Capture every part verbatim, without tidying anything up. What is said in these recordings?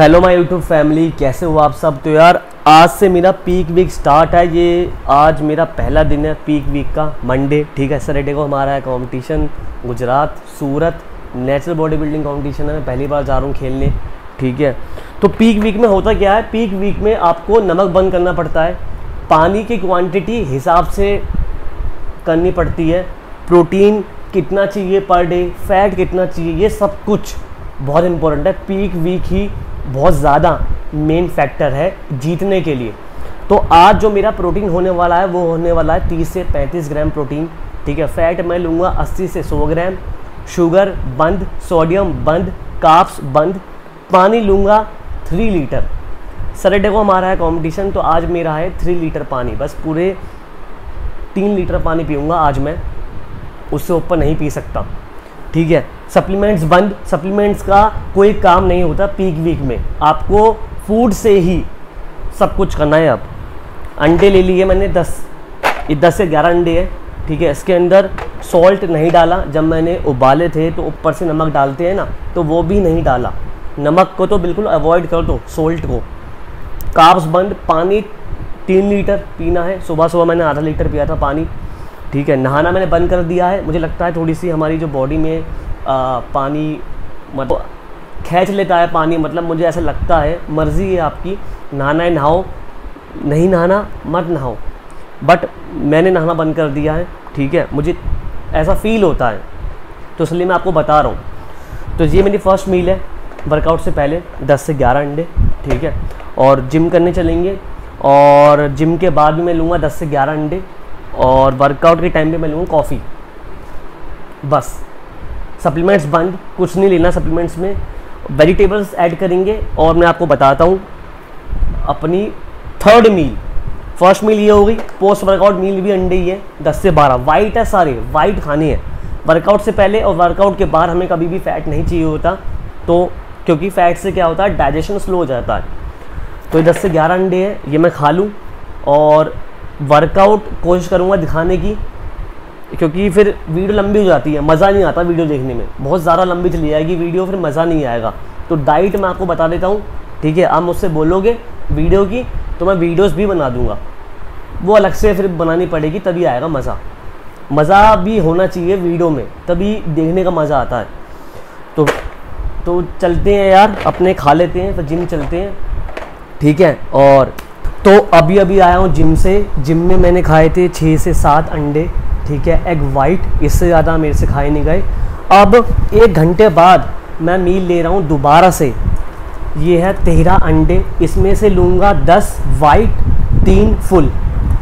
Hello my YouTube family, कैसे हो आप सब। तो यार आज से मेरा पीक वीक स्टार्ट है। ये आज मेरा पहला दिन है पीक वीक का, मंडे। ठीक है, सैटरडे को हमारा है competition, Gujarat Surat natural body building competition है। मैं पहली बार जा रहा हूँ खेलने। ठीक है, तो पीक वीक में होता क्या है, पीक वीक में आपको नमक बंद करना पड़ता है, पानी की क्वान्टिटी हिसाब से करनी पड़ती है, प्रोटीन कितना चाहिए पर डे, फैट कितना चाहिए, ये सब कुछ बहुत इंपॉर्टेंट है। पीक वीक ही बहुत ज़्यादा मेन फैक्टर है जीतने के लिए। तो आज जो मेरा प्रोटीन होने वाला है वो होने वाला है तीस से पैंतीस ग्राम प्रोटीन। ठीक है, फैट मैं लूँगा अस्सी से सौ ग्राम, शुगर बंद, सोडियम बंद, कार्ब्स बंद, पानी लूँगा थ्री लीटर। सैटरडे को हमारा है कंपटीशन, तो आज मेरा है थ्री लीटर पानी, बस पूरे तीन लीटर पानी पीऊँगा आज मैं, उससे ऊपर नहीं पी सकता। ठीक है, सप्लीमेंट्स बंद, सप्लीमेंट्स का कोई काम नहीं होता पीक वीक में, आपको फूड से ही सब कुछ करना है। अब अंडे ले लिए मैंने दस, ये दस से ग्यारह अंडे हैं। ठीक है, इसके अंदर सॉल्ट नहीं डाला, जब मैंने उबाले थे तो ऊपर से नमक डालते हैं ना, तो वो भी नहीं डाला। नमक को तो बिल्कुल अवॉइड कर दो, सॉल्ट को। कार्ब्स बंद, पानी तीन लीटर पीना है, सुबह सुबह मैंने आधा लीटर पिया था पानी। ठीक है, नहाना मैंने बंद कर दिया है। मुझे लगता है थोड़ी सी हमारी जो बॉडी में आ, पानी मतलब खींच लेता है पानी, मतलब मुझे ऐसा लगता है। मर्ज़ी है आपकी, नहाना है नहाओ, नहीं नहाना मत नहाओ, बट मैंने नहाना बंद कर दिया है। ठीक है, मुझे ऐसा फील होता है, तो इसलिए मैं आपको बता रहा हूँ। तो ये मेरी फर्स्ट मील है वर्कआउट से पहले, दस से ग्यारह अंडे। ठीक है, और जिम करने चलेंगे, और जिम के बाद भी मैं लूँगा दस से ग्यारह अंडे, और वर्कआउट के टाइम पे मैं लूँगा कॉफ़ी। बस सप्लीमेंट्स बंद, कुछ नहीं लेना सप्लीमेंट्स में। वेजिटेबल्स ऐड करेंगे, और मैं आपको बताता हूँ अपनी थर्ड मील। फर्स्ट मील ये हो गई, पोस्ट वर्कआउट मील भी अंडे ही है, दस से बारह। वाइट है, सारे वाइट खाने हैं वर्कआउट से पहले और वर्कआउट के बाद। हमें कभी भी फैट नहीं चाहिए होता, तो क्योंकि फैट से क्या होता है, डाइजेशन स्लो हो जाता है। तो ये दस से ग्यारह अंडे हैं, ये मैं खा लूँ, और वर्कआउट कोशिश करूँगा दिखाने की, क्योंकि फिर वीडियो लंबी हो जाती है, मज़ा नहीं आता वीडियो देखने में, बहुत ज़्यादा लंबी चली जाएगी वीडियो, फिर मज़ा नहीं आएगा। तो डाइट मैं आपको बता देता हूँ। ठीक है, आप मुझसे बोलोगे वीडियो की तो मैं वीडियोस भी बना दूँगा, वो अलग से फिर बनानी पड़ेगी, तभी आएगा मज़ा। मज़ा भी होना चाहिए वीडियो में, तभी देखने का मज़ा आता है। तो तो चलते हैं यार, अपने खा लेते हैं, फिर जिम चलते हैं। ठीक है, और तो अभी अभी आया हूँ जिम से। जिम में मैंने खाए थे छः से सात अंडे। ठीक है, एग वाइट, इससे ज़्यादा मेरे से खाए नहीं गए। अब एक घंटे बाद मैं मील ले रहा हूँ दोबारा से। ये है तेरह अंडे, इसमें से लूँगा दस वाइट, तीन फुल,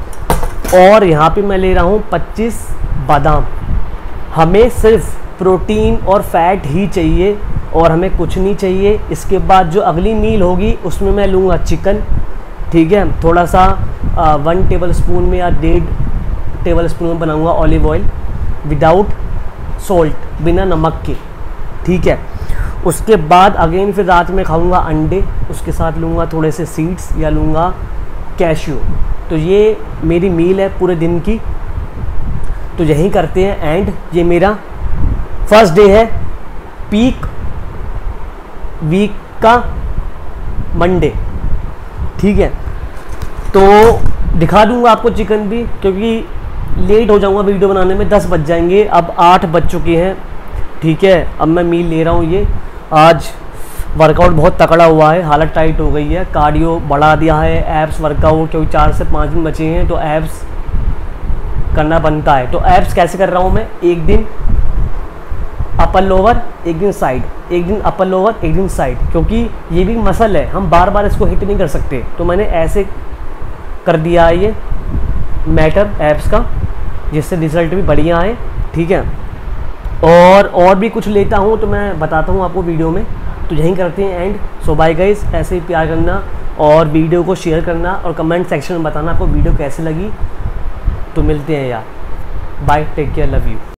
और यहाँ पे मैं ले रहा हूँ पच्चीस बादाम। हमें सिर्फ प्रोटीन और फैट ही चाहिए, और हमें कुछ नहीं चाहिए। इसके बाद जो अगली मील होगी उसमें मैं लूँगा चिकन। ठीक है, थोड़ा सा आ, वन टेबल स्पून में या डेढ़ टेबल स्पून में बनाऊंगा ऑलिव ऑयल, विदाउट सॉल्ट, बिना नमक के। ठीक है, उसके बाद अगेन फिर रात में खाऊंगा अंडे, उसके साथ लूँगा थोड़े से सीड्स या लूँगा कैश्यू। तो ये मेरी मील है पूरे दिन की। तो यही करते हैं एंड। ये मेरा फर्स्ट डे है पीक वीक का, मंडे। ठीक है, तो दिखा दूंगा आपको चिकन भी, क्योंकि लेट हो जाऊंगा वीडियो बनाने में, दस बज जाएंगे, अब आठ बज चुके हैं। ठीक है, अब मैं मील ले रहा हूँ। ये आज वर्कआउट बहुत तकड़ा हुआ है, हालत टाइट हो गई है, कार्डियो बढ़ा दिया है, एब्स वर्कआउट, क्योंकि चार से पाँच दिन बचे हैं तो एब्स करना बनता है। तो एब्स कैसे कर रहा हूँ मैं, एक दिन अपर लोअर, एक दिन साइड, एक दिन अपर लोअर, एक दिन साइड, क्योंकि ये भी मसल है, हम बार बार इसको हिट नहीं कर सकते। तो मैंने ऐसे कर दिया है ये मैटर एब्स का, जिससे रिजल्ट भी बढ़िया है। ठीक है, और और भी कुछ लेता हूँ तो मैं बताता हूँ आपको वीडियो में। तो यहीं करते हैं एंड। सो बाय गाइस, ऐसे ही प्यार करना और वीडियो को शेयर करना, और कमेंट सेक्शन में बताना आपको वीडियो कैसे लगी। तो मिलते हैं यार, bye, take care, love you.